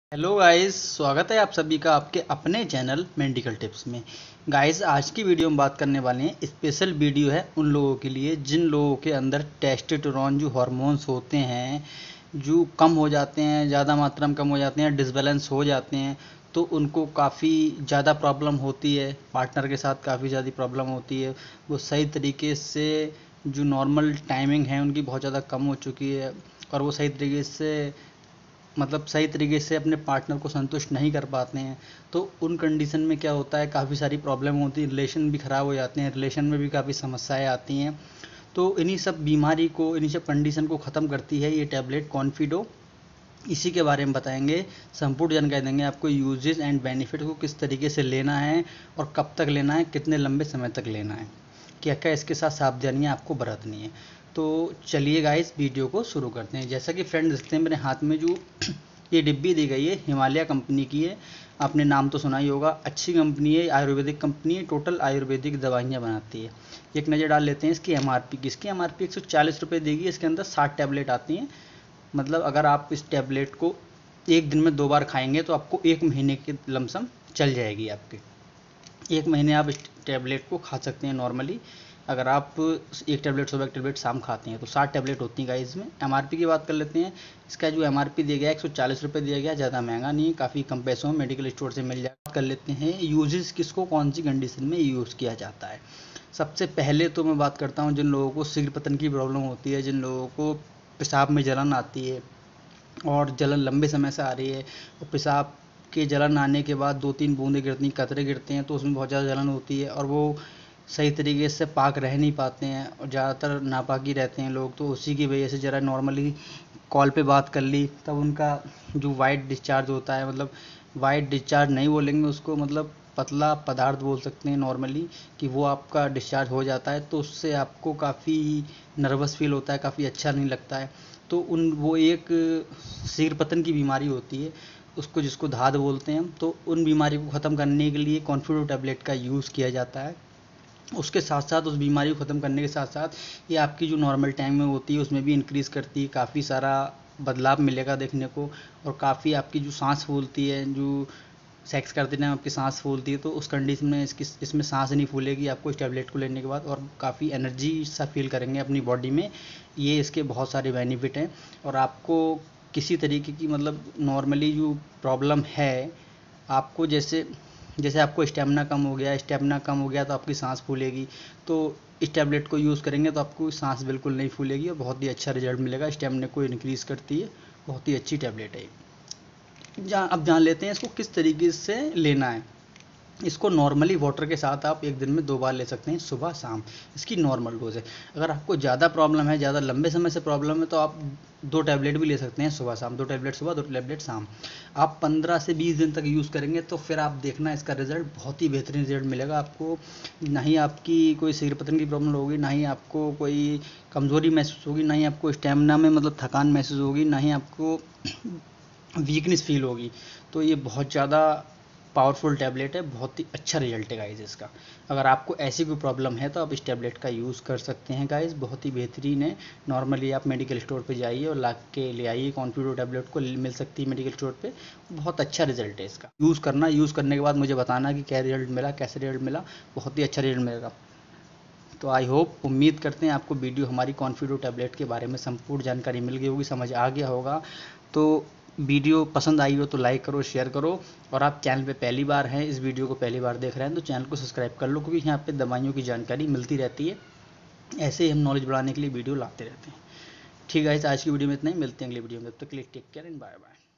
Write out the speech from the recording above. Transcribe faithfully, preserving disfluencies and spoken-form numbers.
Hello guys, स्वागत है आप सभी का आपके अपने चैनल मेडिकल टिप्स में। गाइस, आज की वीडियो में बात करने वाले हैं, स्पेशल वीडियो है उन लोगों के लिए जिन लोगों के अंदर टेस्टोस्टेरोन जो हार्मोन्स होते हैं जो कम हो जाते हैं, ज़्यादा मात्रा में कम हो जाते हैं, डिसबैलेंस हो जाते हैं। तो उनको काफ़ी ज़्यादा प्रॉब्लम होती है, पार्टनर के साथ काफ़ी ज़्यादा प्रॉब्लम होती है। वो सही तरीके से जो नॉर्मल टाइमिंग है उनकी बहुत ज़्यादा कम हो चुकी है और वो सही तरीके से मतलब सही तरीके से अपने पार्टनर को संतुष्ट नहीं कर पाते हैं। तो उन कंडीशन में क्या होता है, काफ़ी सारी प्रॉब्लम होती है, रिलेशन भी ख़राब हो जाते हैं, रिलेशन में भी काफ़ी समस्याएं आती हैं। तो इन्हीं सब बीमारी को, इन्हीं सब कंडीशन को ख़त्म करती है ये टैबलेट कॉन्फिडो। इसी के बारे में बताएंगे, संपूर्ण जानकारी देंगे आपको, यूजेस एंड बेनिफिट को किस तरीके से लेना है और कब तक लेना है, कितने लंबे समय तक लेना है, क्या क्या इसके साथ सावधानियां आपको बरतनी है। तो चलिए गाइस, वीडियो को शुरू करते हैं। जैसा कि फ्रेंड देखते हैं मेरे हाथ में जो ये डिब्बी दी गई है, हिमालय कंपनी की है। आपने नाम तो सुना ही होगा, अच्छी कंपनी है, आयुर्वेदिक कंपनी है, टोटल आयुर्वेदिक दवाइयाँ बनाती है। एक नज़र डाल लेते हैं इसकी एमआरपी की। इसकी एमआरपी एक सौ चालीस रुपये देगी। इसके अंदर साठ टैबलेट आती हैं। मतलब अगर आप इस टैबलेट को एक दिन में दो बार खाएंगे तो आपको एक महीने की लमसम चल जाएगी आपकी। एक महीने आप इस टैबलेट को खा सकते हैं नॉर्मली। अगर आप एक टैबलेट सुबह, एक टैबलेट शाम खाते हैं तो साठ टैबलेट होती हैं गाइस में। एमआरपी की बात कर लेते हैं। इसका जो एमआरपी दिया गया है एक सौ चालीस रुपये दिया गया, ज़्यादा महंगा नहीं है, काफ़ी कम पैसों में मेडिकल स्टोर से मिल जाएगा। कर लेते हैं यूजेस, किसको कौन सी कंडीशन में यूज़ किया जाता है। सबसे पहले तो मैं बात करता हूँ जिन लोगों को शीघ्र पतन की प्रॉब्लम होती है, जिन लोगों को पेशाब में जलन आती है और जलन लंबे समय से आ रही है, और पेशाब के जलन आने के बाद दो तीन बूंदें गिरती हैं, कतरे गिरते हैं, तो उसमें बहुत ज़्यादा जलन होती है और वो सही तरीके से पाक रह नहीं पाते हैं और ज़्यादातर नापाकी रहते हैं लोग। तो उसी की वजह से ज़रा नॉर्मली कॉल पे बात कर ली तब उनका जो वाइट डिस्चार्ज होता है, मतलब वाइट डिस्चार्ज नहीं बोलेंगे उसको, मतलब पतला पदार्थ बोल सकते हैं नॉर्मली, कि वो आपका डिस्चार्ज हो जाता है। तो उससे आपको काफ़ी नर्वस फील होता है, काफ़ी अच्छा नहीं लगता है। तो उन वो एक शीघ्र पतन की बीमारी होती है, उसको जिसको धाद बोलते हैं हम। तो उन बीमारी को ख़त्म करने के लिए कॉन्फिडो टैबलेट का यूज़ किया जाता है। उसके साथ साथ उस बीमारी को ख़त्म करने के साथ साथ ये आपकी जो नॉर्मल टाइम में होती है उसमें भी इंक्रीज़ करती है, काफ़ी सारा बदलाव मिलेगा देखने को। और काफ़ी आपकी जो सांस फूलती है, जो सेक्स करते टाइम आपकी सांस फूलती है, तो उस कंडीशन में इसकी इसमें सांस नहीं फूलेगी आपको इस टैबलेट को लेने के बाद, और काफ़ी एनर्जी सा फील करेंगे अपनी बॉडी में। ये इसके बहुत सारे बेनिफिट हैं। और आपको किसी तरीके की मतलब नॉर्मली जो प्रॉब्लम है, आपको जैसे जैसे आपको स्टेमिना कम हो गया, स्टेमिना कम हो गया तो आपकी सांस फूलेगी। तो इस टैबलेट को यूज़ करेंगे तो आपको सांस बिल्कुल नहीं फूलेगी और बहुत ही अच्छा रिजल्ट मिलेगा। स्टेमिना को इंक्रीज़ करती है, बहुत ही अच्छी टैबलेट है। जान अब जान लेते हैं इसको किस तरीके से लेना है। इसको नॉर्मली वाटर के साथ आप एक दिन में दो बार ले सकते हैं, सुबह शाम। इसकी नॉर्मल डोज है। अगर आपको ज़्यादा प्रॉब्लम है, ज़्यादा लंबे समय से प्रॉब्लम है, तो आप दो टैबलेट भी ले सकते हैं सुबह शाम, दो टैबलेट सुबह, दो टैबलेट शाम। आप पंद्रह से बीस दिन तक यूज़ करेंगे तो फिर आप देखना इसका रिजल्ट बहुत ही बेहतरीन रिजल्ट मिलेगा आपको। ना ही आपकी कोई सिर पतन की प्रॉब्लम होगी, ना ही आपको कोई कमज़ोरी महसूस होगी, ना ही आपको स्टेमिना में मतलब थकान महसूस होगी, ना ही आपको वीकनेस फील होगी। तो ये बहुत ज़्यादा पावरफुल टैबलेट है, बहुत ही अच्छा रिजल्ट है गाइज़ इसका। अगर आपको ऐसी कोई प्रॉब्लम है तो आप इस टैबलेट का यूज़ कर सकते हैं गाइज़, बहुत ही बेहतरीन है। नॉर्मली आप मेडिकल स्टोर पे जाइए और ला के ले आइए, कॉन्फिडो टैबलेट को मिल सकती है मेडिकल स्टोर पे। बहुत अच्छा रिजल्ट है इसका। यूज़ करना, यूज़ करने के बाद मुझे बताना कि क्या रिजल्ट मिला, कैसे रिजल्ट मिला। बहुत ही अच्छा रिजल्ट मिलेगा। तो आई होप, उम्मीद करते हैं आपको वीडियो हमारी कॉन्फिडो टैबलेट के बारे में संपूर्ण जानकारी मिल गई होगी, समझ आ गया होगा। तो वीडियो पसंद आई हो तो लाइक करो, शेयर करो। और आप चैनल पे पहली बार हैं, इस वीडियो को पहली बार देख रहे हैं, तो चैनल को सब्सक्राइब कर लो, क्योंकि यहाँ पे दवाइयों की जानकारी मिलती रहती है। ऐसे ही हम नॉलेज बढ़ाने के लिए वीडियो लाते रहते हैं। ठीक है, आज की वीडियो में इतना ही, मिलते हैं अगली वीडियो में। तब तक के लिए take care and bye bye.